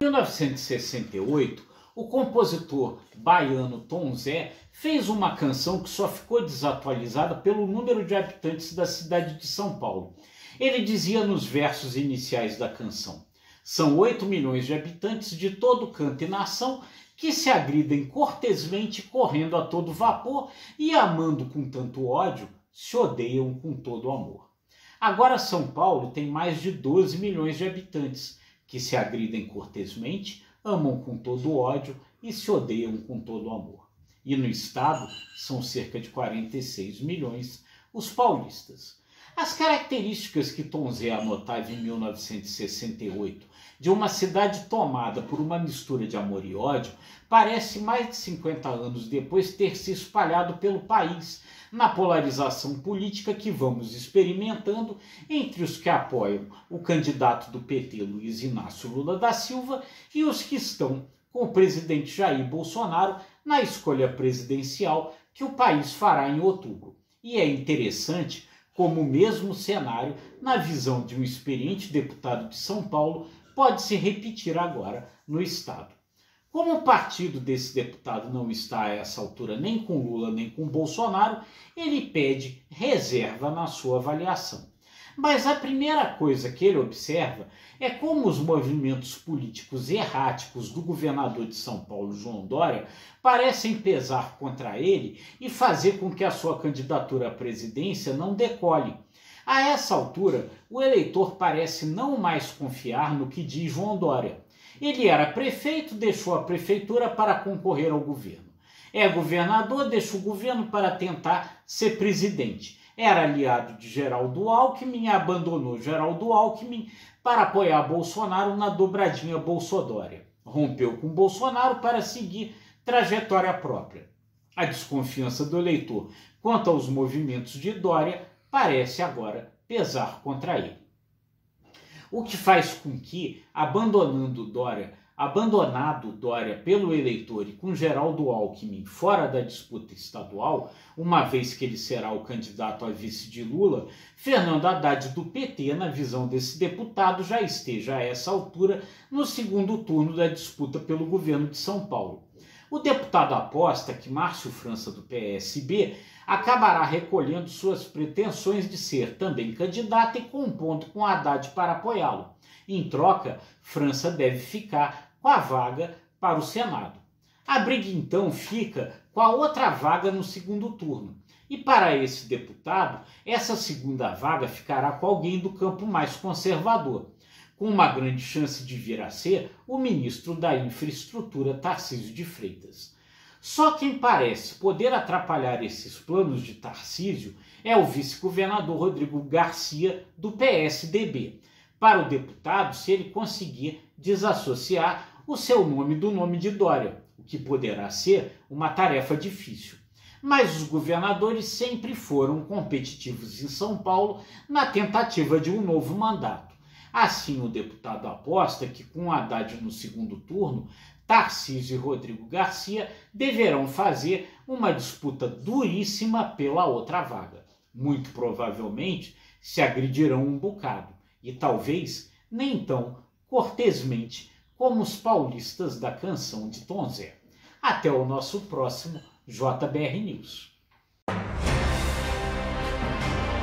Em 1968, o compositor baiano Tom Zé fez uma canção que só ficou desatualizada pelo número de habitantes da cidade de São Paulo. Ele dizia nos versos iniciais da canção: são 8 milhões de habitantes de todo canto e nação que se agridem cortesmente, correndo a todo vapor e amando com tanto ódio, se odeiam com todo amor. Agora São Paulo tem mais de 12 milhões de habitantes que se agridem cortesmente, amam com todo ódio e se odeiam com todo amor. E no estado são cerca de 46 milhões os paulistas. As características que Tom Zé anotava em 1968 de uma cidade tomada por uma mistura de amor e ódio parece mais de 50 anos depois ter se espalhado pelo país na polarização política que vamos experimentando entre os que apoiam o candidato do PT, Luiz Inácio Lula da Silva, e os que estão com o presidente Jair Bolsonaro na escolha presidencial que o país fará em outubro. E é interessante como o mesmo cenário, na visão de um experiente deputado de São Paulo, pode se repetir agora no estado. Como o partido desse deputado não está a essa altura nem com Lula nem com Bolsonaro, ele pede reserva na sua avaliação. Mas a primeira coisa que ele observa é como os movimentos políticos erráticos do governador de São Paulo, João Dória, parecem pesar contra ele e fazer com que a sua candidatura à presidência não decole. A essa altura, o eleitor parece não mais confiar no que diz João Dória. Ele era prefeito, deixou a prefeitura para concorrer ao governo. É governador, deixa o governo para tentar ser presidente. Era aliado de Geraldo Alckmin e abandonou Geraldo Alckmin para apoiar Bolsonaro na dobradinha Bolsodória. Rompeu com Bolsonaro para seguir trajetória própria. A desconfiança do eleitor quanto aos movimentos de Dória parece agora pesar contra ele. O que faz com que, abandonado Dória pelo eleitor e com Geraldo Alckmin fora da disputa estadual, uma vez que ele será o candidato a vice de Lula, Fernando Haddad do PT, na visão desse deputado, já esteja a essa altura no segundo turno da disputa pelo governo de São Paulo. O deputado aposta que Márcio França do PSB acabará recolhendo suas pretensões de ser também candidato e compondo com Haddad para apoiá-lo. Em troca, França deve ficar com a vaga para o Senado. A briga então fica com a outra vaga no segundo turno. E para esse deputado, essa segunda vaga ficará com alguém do campo mais conservador, com uma grande chance de vir a ser o ministro da Infraestrutura, Tarcísio de Freitas. Só quem parece poder atrapalhar esses planos de Tarcísio é o vice-governador Rodrigo Garcia, do PSDB. Para o deputado, se ele conseguir desassociar o seu nome do nome de Dória, o que poderá ser uma tarefa difícil. Mas os governadores sempre foram competitivos em São Paulo na tentativa de um novo mandato. Assim, o deputado aposta que, com Haddad no segundo turno, Tarcísio e Rodrigo Garcia deverão fazer uma disputa duríssima pela outra vaga. Muito provavelmente se agredirão um bocado, e talvez nem tão cortesmente como os paulistas da canção de Tom Zé. Até o nosso próximo JBR News.